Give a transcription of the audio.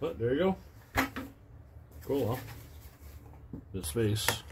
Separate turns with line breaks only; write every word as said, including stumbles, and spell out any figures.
But there you go. Cool, huh? This vase